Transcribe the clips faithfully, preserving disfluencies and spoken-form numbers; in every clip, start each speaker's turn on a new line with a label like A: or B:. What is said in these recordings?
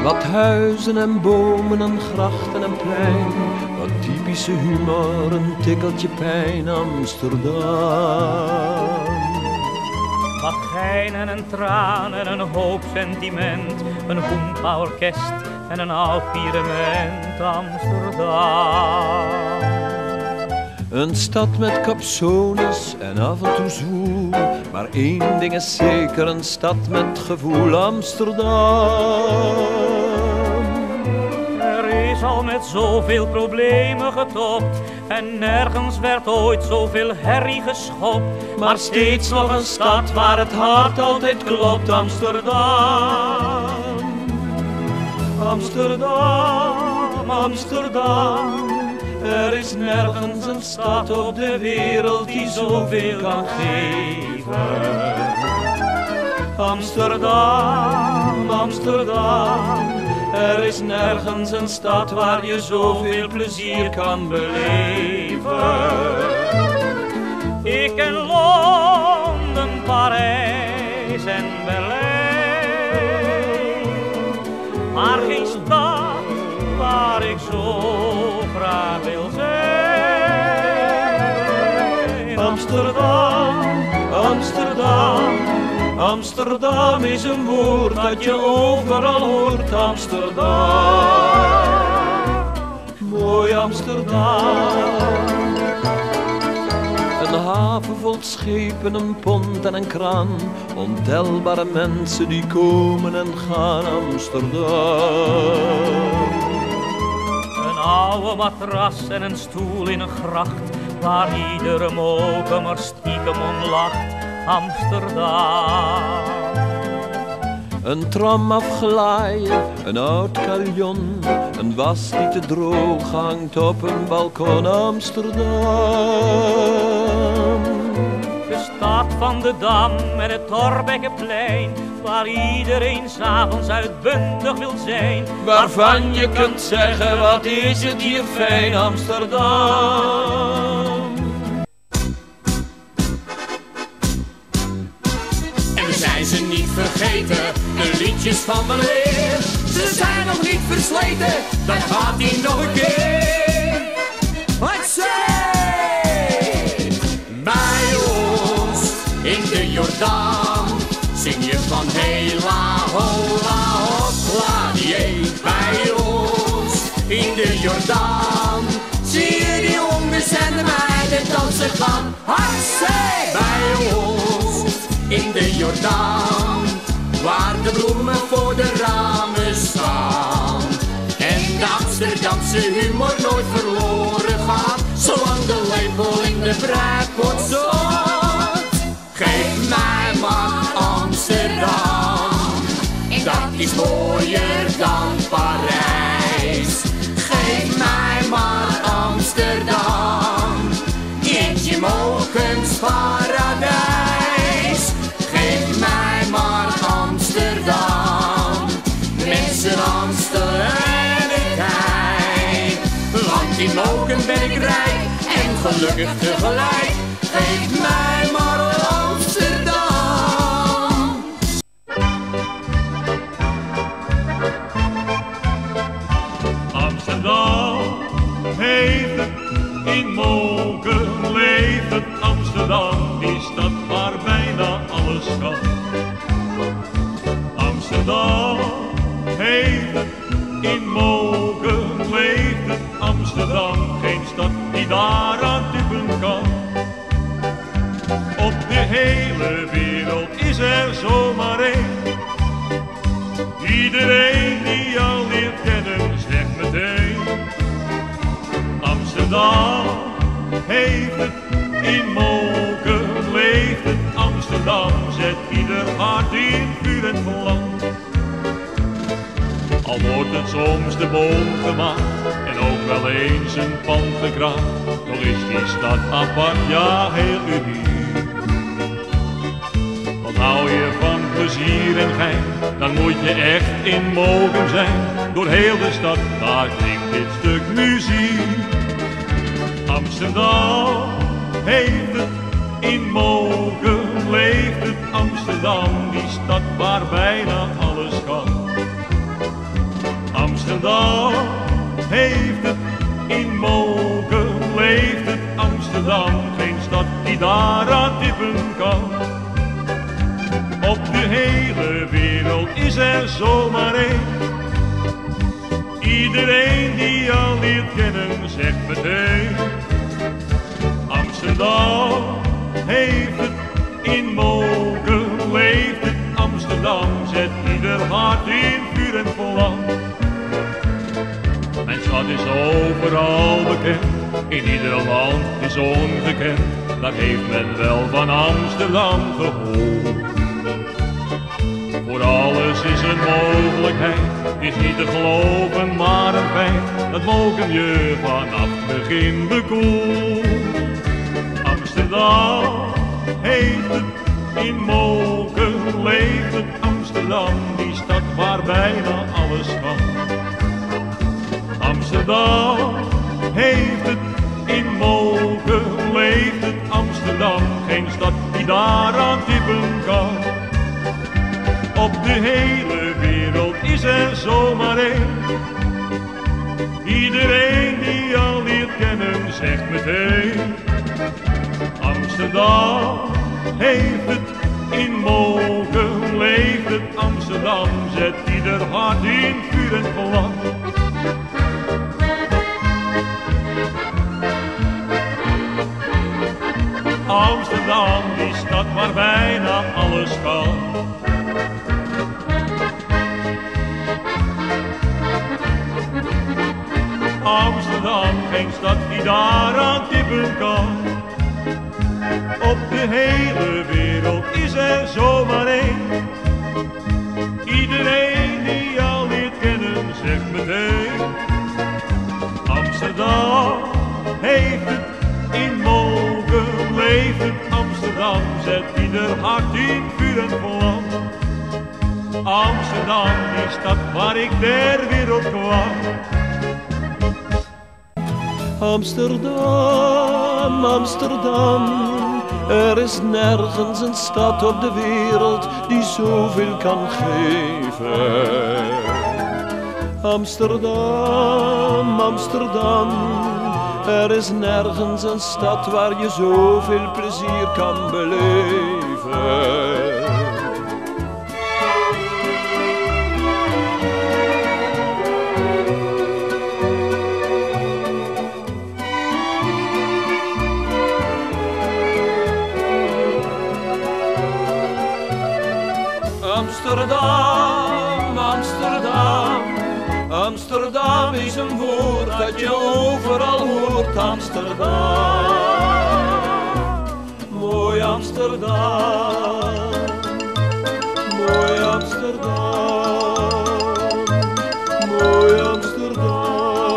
A: Wat huizen en bomen en grachten en plein, wat typische humor, een tikkeltje pijn, Amsterdam.
B: Wat geinen en tranen en een hoop sentiment, een hoempa-orkest en een oud pirement, Amsterdam.
A: Een stad met capsones en af en toe zwoel, maar één ding is zeker, een stad met gevoel, Amsterdam.
B: Er is al met zoveel problemen getopt en nergens werd ooit zoveel herrie geschopt, maar steeds nog een stad waar het hart altijd klopt, Amsterdam. Amsterdam, Amsterdam. Er is nergens een stad op de wereld die zoveel kan geven. Amsterdam, Amsterdam. Er is nergens een stad waar je zoveel plezier kan beleven. Ik ken Londen, Parijs en Berlijn, maar geen stad waar ik zo graag wil zijn. Amsterdam, Amsterdam, Amsterdam is een woord dat je overal hoort, Amsterdam. Mooi Amsterdam.
A: Een haven vol schepen, een pont en een kraan, ontelbare mensen die komen en gaan, Amsterdam.
B: Een oude matras en een stoel in een gracht, waar iedere moker maar stiekem om lacht, Amsterdam.
A: Een tram afgeleid, een oud carillon, een was die te droog hangt op een balkon, Amsterdam.
B: De stad van de Dam en het Thorbeckenplein, waar iedereen 's avonds uitbundig wil zijn,
A: Waarvan je kunt zeggen, wat is het hier fijn, Amsterdam.
C: En we zijn ze niet vergeten, de liedjes van de leer. Ze zijn nog niet versleten, dat gaat ie nog een keer. Wat zei? Bij ons in de Jordaan zing je van hela hola hopla die. Bij ons in de Jordaan zie je die jongens en de meiden dansen gaan. Hatsé! Bij ons in de Jordaan, waar de bloemen voor de ramen staan. En de Amsterdamse humor nooit verloren gaat, zolang de lepel in de breipot zat. Geef mij maar Amsterdam, dat is mooier dan Parijs. Geef mij maar Amsterdam, Jeetje Mokens paradijs. Geef mij maar Amsterdam, mensen Amstelenigheid. Want in Moken ben ik rijk en gelukkig tegelijk. Geef mij maar Amsterdam.
D: Amsterdam heeft het, in Moken leeft het. Amsterdam, die stad waar bijna alles kan. Amsterdam heeft het, in Moken leeft het. Amsterdam, geen stad die daaraan tippen kan. Op de hele wereld is er zomaar één. Iedereen die jou leert kennen zegt meteen: Amsterdam heeft het, in Moken leeft het. Amsterdam zet ieder hart in vuur en vlam. Al wordt het soms de boom gemaakt en ook wel eens een pand gekraakt, toch is die stad apart, ja heel uniek. Wat hou je van plezier en gein, dan moet je echt in Moken zijn. Door heel de stad, daar klinkt dit stuk muziek. Amsterdam heeft het, in Moken leeft het. Amsterdam, die stad waar bijna alles kan. Amsterdam heeft het in mogen, leeft het Amsterdam, geen stad die daaraan tippen kan. Op de hele wereld is er zomaar één. Iedereen die al leert kennen zegt meteen: Amsterdam heeft het in mogen, leeft het Amsterdam, zet ieder hart in vuur en vlam. Mijn stad is overal bekend, in ieder land is ongekend, daar heeft men wel van Amsterdam gehoord. Voor alles is een mogelijkheid, is niet te geloven maar een feit, dat mogen je vanaf begin bekoeld. Amsterdam heeft het in mogen, leeft het Amsterdam, die stad waar bijna alles kan. Amsterdam heeft het in mogen, leeft het Amsterdam, geen stad die daaraan tippen kan. Op de hele wereld is er zomaar één. Iedereen die al leert kennen zegt meteen: Amsterdam heeft het in mogen, leeft het Amsterdam, zet ieder hart in vuur en vlam. Amsterdam, die stad waar bijna alles kan. Amsterdam, geen stad die daaraan tippen kan. Op de hele wereld is er zomaar één. Iedereen die al leert kennen zegt meteen: Amsterdam heeft het in mogen, leeft het Amsterdam, zet ieder hart in vuur en vlam. Amsterdam, die stad waar ik ter wereld kwam.
A: Amsterdam, Amsterdam, er is nergens een stad op de wereld die zoveel kan geven. Amsterdam, Amsterdam, er is nergens een stad waar je zoveel plezier kan beleven. Amsterdam, Amsterdam, Amsterdam is een woord dat je overal hoort. Amsterdam, mooi Amsterdam, mooi Amsterdam, mooi Amsterdam.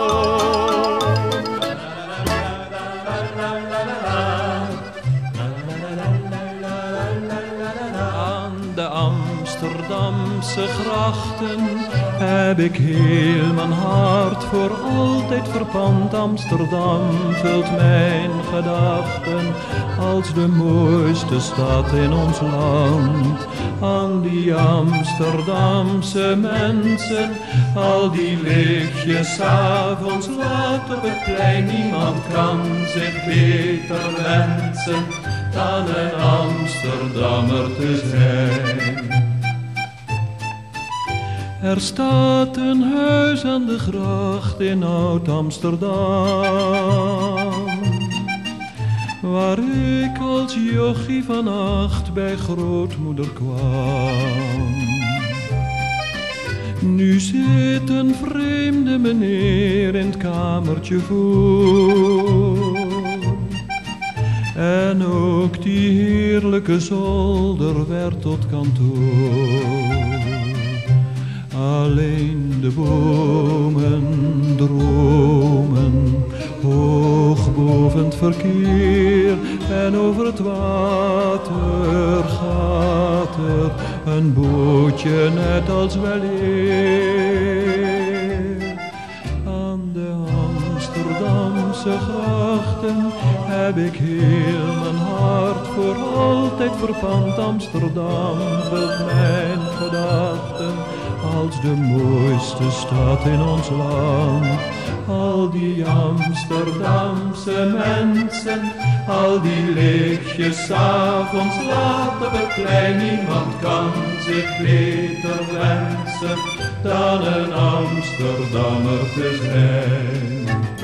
A: Aan de Amsterdamse grachten heb ik heel mijn hart voor altijd verpand. Amsterdam vult mijn gedachten als de mooiste stad in ons land. Aan die Amsterdamse mensen, al die lichtjes 's avonds laat op het plein. Niemand kan zich beter wensen dan een Amsterdammer te zijn. Er staat een huis aan de gracht in Oud-Amsterdam, waar ik als jochie van acht bij grootmoeder kwam. Nu zit een vreemde meneer in het kamertje voor, en ook die heerlijke zolder werd tot kantoor. Alleen de bomen dromen hoog boven het verkeer, en over het water gaat er een bootje net als weleer. Aan de Amsterdamse grachten heb ik heel mijn hart voor altijd verpand. Amsterdam vult mijn gedachten als de mooiste stad in ons land. Al die Amsterdamse mensen, al die lichtjes 's avonds laat op het plein. Niemand kan zich beter wensen dan een Amsterdammer te zijn.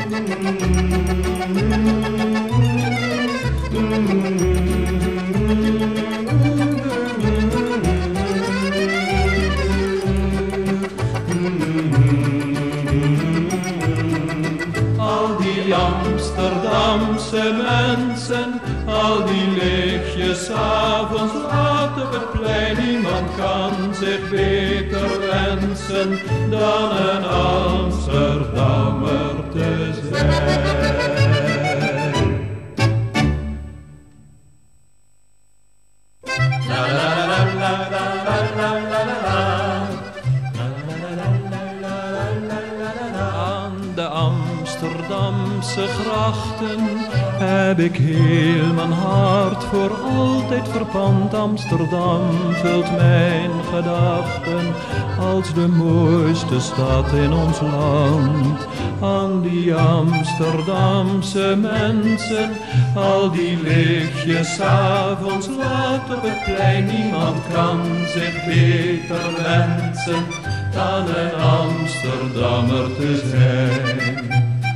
A: Amsterdamse mensen, al die lichtjes 's avonds laat op het plein. Niemand kan zich beter wensen dan een Amsterdammer te zijn. La la la la la la la la la. Aan de Amsterdamse grachten heb ik heel mijn hart voor altijd verpand. Amsterdam vult mijn gedachten als de mooiste stad in ons land. Aan die Amsterdamse mensen, al die lichtjes 's avonds laat op het plein. Niemand kan zich beter wensen dan een Amsterdammer te zijn.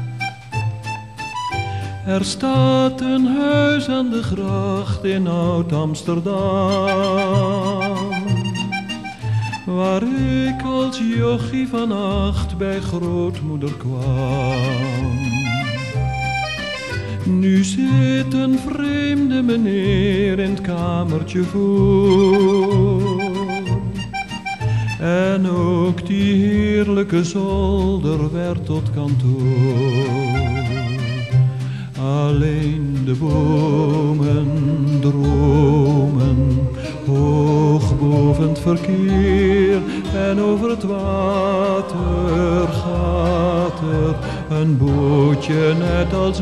A: Er staat een huis aan de gracht in Oud-Amsterdam, waar ik als jochie van acht bij grootmoeder kwam. Nu zit een vreemde meneer in het kamertje voor, en ook die heerlijke zolder werd tot kantoor. Alleen de bomen dromen hoog boven het verkeer, en over het water gaat er een bootje net als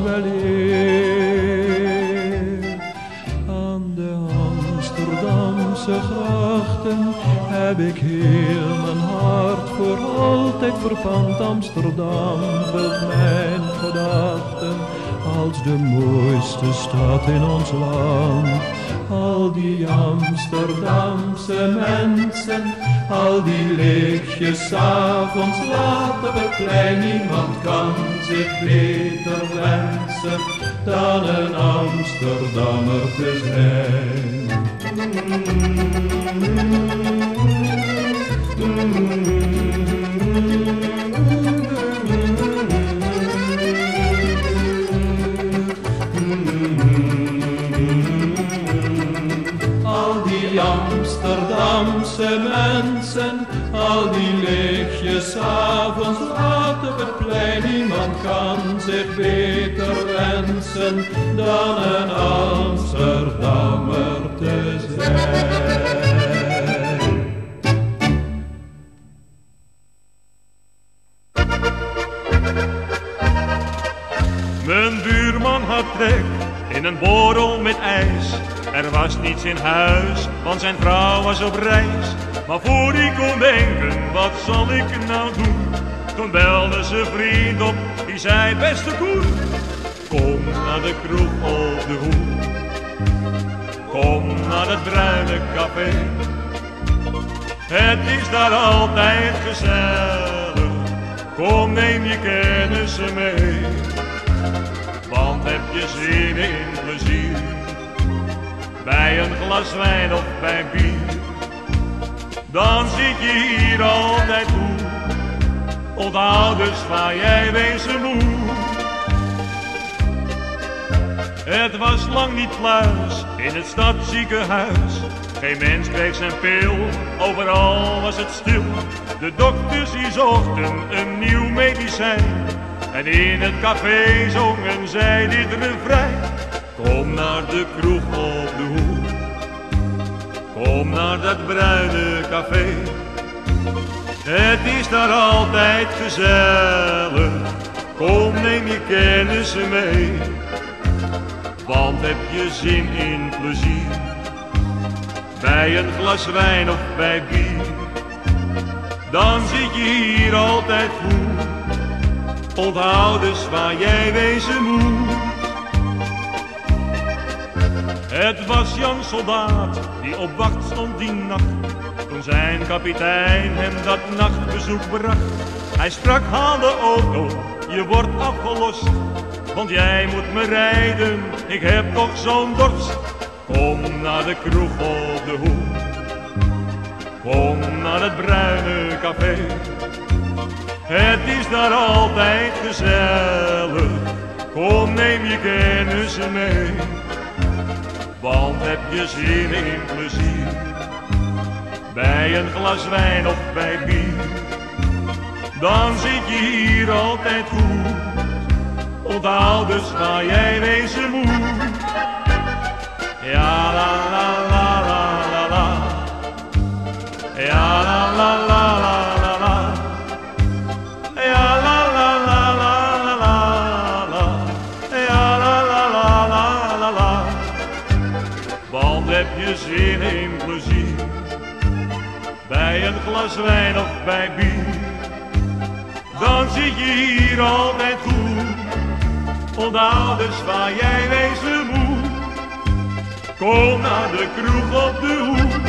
A: weleer. Aan de Amsterdamse grachten heb ik heel mijn hart voor altijd verpand. Amsterdam vult mijn gedachten als de mooiste stad in ons land. Al die Amsterdamse mensen, al die lichtjes 's avonds laat op het plein. Niemand kan zich beter wensen dan een Amsterdammer te zijn. Amsterdamse mensen, al die lichtjes 's avonds laat op het plein. Niemand kan zich beter wensen dan een Amsterdammer te zijn.
D: Mijn buurman had trek in een borrel met ijs. Er was niets in huis, want zijn vrouw was op reis. Maar voor ik kon denken, wat zal ik nou doen? Toen belde ze vriend op, die zei: beste Koen, kom naar de kroeg op de hoek. Kom naar het bruine café. Het is daar altijd gezellig. Kom, neem je kennissen mee. Want heb je zin in plezier, bij een glas wijn of bij bier, dan zit je hier altijd goed. Onthoud dus waar jij wezen moet. Het was lang niet pluis in het stadsziekenhuis. Geen mens kreeg zijn pil, overal was het stil. De dokters die zochten een nieuw medicijn, en in het café zongen zij dit refrein. Kom naar de kroeg op de hoek, kom naar dat bruine café. Het is daar altijd gezellig, kom neem je kennissen mee. Want heb je zin in plezier, bij een glas wijn of bij bier, dan zit je hier altijd goed. Onthoud dus waar jij wezen moet. Het was Jan Soldaat die op wacht stond die nacht, toen zijn kapitein hem dat nachtbezoek bracht. Hij sprak: haal de auto, je wordt afgelost, want jij moet me rijden, ik heb toch zo'n dorst. Kom naar de kroeg op de hoek, kom naar het Bruine Café. Het is daar altijd gezellig, kom neem je kennissen mee. Want heb je zin in plezier, bij een glas wijn of bij bier, dan zit je hier altijd goed. Onthoud dus waar jij wezen moet. Ja la la la la la la, ja la la la la la la, ja la la la la la la, ja la la la la la la. Want heb je zin in plezier, bij een glas wijn of bij bier, dan zit je hier altijd goed. Onthoud dus waar jij wezen moet. Kom naar de kroeg op de hoek.